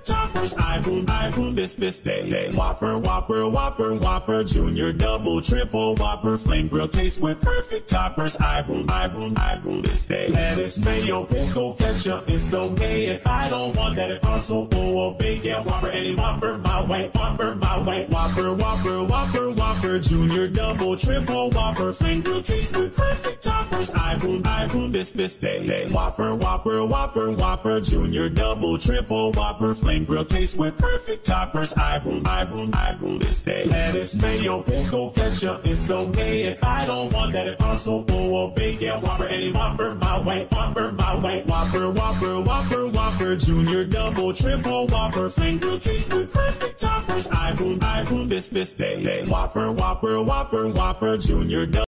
toppers. I boom this day. Whopper, Whopper, Whopper, Whopper, Junior, Double, Triple, Whopper, Flame Grill taste with perfect toppers. I boom this day. Lettuce, mayo, pickle, ketchup, it's okay if I don't want that. It also full of bacon. Yeah, Whopper, any Whopper, my way, Whopper, my way. Whopper, Whopper, Whopper, Whopper, Junior, Double, Triple, Whopper, Flame Grill taste with perfect toppers. I boom this day. Whopper, Whopper, Whopper, Whopper, Junior, Double, Triple, Whopper, Flame Grill taste with perfect toppers. I boom this day. Lettuce, mayo, pickle, ketchup, it's okay if I don't want that. It also full of bacon. Yeah, Whopper, any Whopper, my way, Whopper, my way. Whopper, Whopper, Whopper, Whopper, Junior, Double, Triple, Whopper, Flame Grill taste with perfect toppers. I boom this day. Whopper, Whopper, Whopper, Whopper, Junior, Double.